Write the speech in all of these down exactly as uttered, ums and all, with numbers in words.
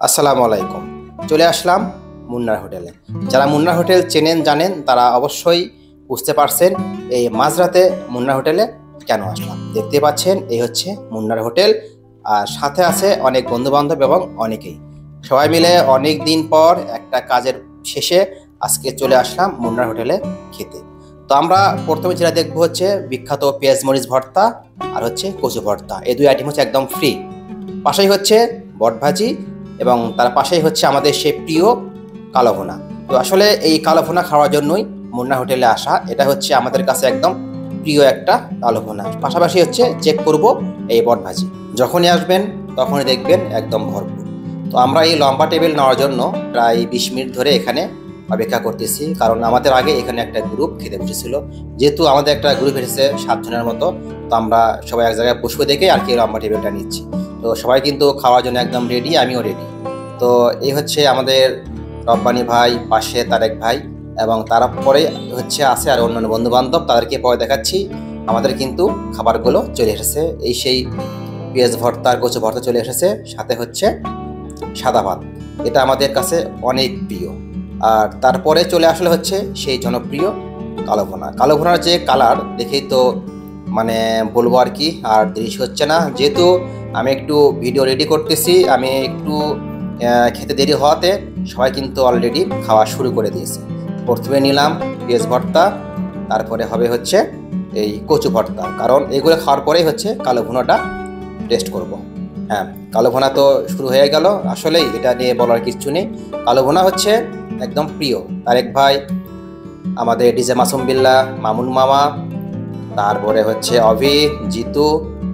আসসালামু আলাইকুম। চলে আসলাম মুন্নার হোটেলে। যারা মুন্নার হোটেল চেনেন জানেন তারা অবশ্যই বুঝতে পারছেন এই মাঝরাতে মুন্নার হোটেলে কেন আসলাম। দেখতে পাচ্ছেন এই হচ্ছে মুন্নার হোটেল, আর সাথে আছে অনেক বন্ধুবান্ধব এবং অনেকেই সবাই মিলে অনেক দিন পর একটা কাজের শেষে আজকে চলে আসলাম মুন্নার হোটেলে খেতে। তো আমরা প্রথমে যেটা দেখবো হচ্ছে বিখ্যাত পেঁয়াজ মরিচ ভর্তা আর হচ্ছে কচু ভর্তা। এই দুই আইটেম হচ্ছে একদম ফ্রি। পাশেই হচ্ছে বটভাজি এবং তার পাশেই হচ্ছে আমাদের সেই প্রিয় কালো ভুনা। তো আসলে এই কালো ভুনা খাওয়ার জন্যই মুন্না হোটেলে আসা। এটা হচ্ছে আমাদের কাছে একদম প্রিয় একটা কালো ভুনা। পাশাপাশি হচ্ছে চেক করব এই বটভাজি। যখনই আসবেন তখনই দেখবেন একদম ভরপুর। তো আমরা এই লম্বা টেবিল নেওয়ার জন্য প্রায় বিশ মিনিট ধরে এখানে অপেক্ষা করতেছি, কারণ আমাদের আগে এখানে একটা গ্রুপ খেতে বসেছিল। যেহেতু আমাদের একটা গ্রুপ এসেছে সাতজনের মতো, তো আমরা সবাই এক জায়গায় বসবে দেখে আর কি লম্বা টেবিলটা নিচ্ছি। তো সবাই কিন্তু খাওয়ার জন্য একদম রেডি, আমিও রেডি। তো এই হচ্ছে আমাদের রব্বানি ভাই, পাশে তারেক ভাই, এবং তারপরে হচ্ছে আছে আর অন্যান্য বন্ধু বান্ধব, তাদেরকে পরে দেখাচ্ছি। আমাদের কিন্তু খাবারগুলো চলে এসেছে। এই সেই পেঁয়াজ ভর্তা আর কচু ভর্তা চলে এসেছে, সাথে হচ্ছে সাদা ভাত। এটা আমাদের কাছে অনেক প্রিয়। আর তারপরে চলে আসলে হচ্ছে সেই জনপ্রিয় কালো ভুনা। কালো ভুনার যে কালার দেখেই তো মানে বলবো আর কি, আর দৃশ্য হচ্ছে না। যেহেতু আমি একটু ভিডিও রেডি করতেছি, আমি একটু খেতে দেরি হওয়াতে সবাই কিন্তু অলরেডি খাওয়া শুরু করে দিয়েছে। প্রথমে নিলাম পেঁয়াজ ভর্তা, তারপরে হবে হচ্ছে এই কচু ভর্তা, কারণ এগুলো খাওয়ার পরেই হচ্ছে কালো ভুনাটা টেস্ট করব। হ্যাঁ, কালো ভুনা তো শুরু হয়ে গেল। আসলেই এটা নিয়ে বলার কিছু নেই। কালো ভুনা হচ্ছে একদম প্রিয়। তারেক ভাই, আমাদের ডিজে মাসুম বিল্লাহ, মামুন মামা, তারপরে হচ্ছে অভি, জিতু,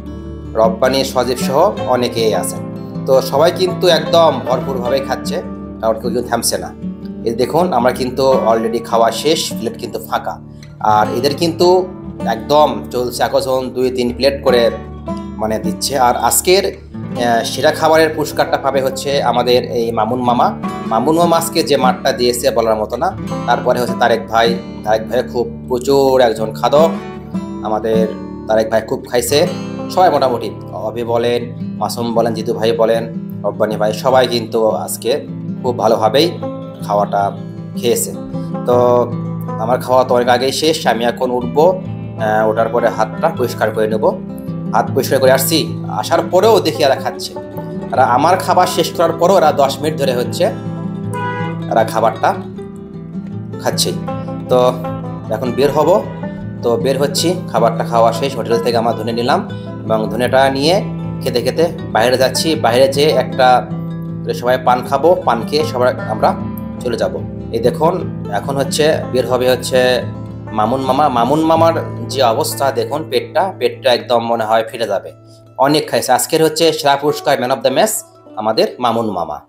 রব্বানি, সজীব সহ অনেকেই আছেন। তো সবাই কিন্তু একদম ভরপুরভাবে খাচ্ছে, কারণ কেউ কিন্তু থামছে না। এই দেখুন আমরা কিন্তু অলরেডি খাওয়া শেষ, প্লেট কিন্তু ফাঁকা। আর এদের কিন্তু একদম চলছে এখন দুই তিন প্লেট করে মানে দিচ্ছে। আর আজকের সেরা খাবারের পুরস্কারটা পাবে হচ্ছে আমাদের এই মামুন মামা। মামুন মামা আজকে যে মাঠটা দিয়েছে বলার মতো না। তারপরে হচ্ছে তারেক ভাই। তারেক ভাই খুব প্রচুর একজন খাদক। আমাদের তারেক ভাই খুব খাইছে। সবাই মোটামুটি অভি বলেন, মাসুম বলেন, জিতু ভাই বলেন, রব্বানি ভাই, সবাই কিন্তু আজকে খুব ভালোভাবেই খাওয়াটা খেয়েছে। তো আমার খাওয়া তো অনেক আগেই শেষ। আমি এখন উঠবো, ওঠার পরে হাতটা পরিষ্কার করে নেব। হাত পরিষ্কার করে আসছি, আসার পরেও দেখি এরা খাচ্ছে। এরা আমার খাবার শেষ করার পরেও এরা দশ মিনিট ধরে হচ্ছে এরা খাবারটা খাচ্ছেই। তো এখন বের হব। তো বের হচ্ছি, খাবারটা খাওয়া শেষ। হোটেল থেকে আমরা ধনে নিলাম এবং ধনেটা নিয়ে খেতে খেতে বাইরে যাচ্ছি। বাইরে যেয়ে একটা সবাই পান খাবো, পান খেয়ে সবাই আমরা চলে যাব। এই দেখুন এখন হচ্ছে বের হবে হচ্ছে মামুন মামা। মামুন মামার যে অবস্থা দেখুন, পেটটা পেটটা একদম মনে হয় ফিরে যাবে। অনেক খাইছে। আজকের হচ্ছে সেরা পুরস্কার ম্যান অফ দ্য ম্যাচ আমাদের মামুন মামা।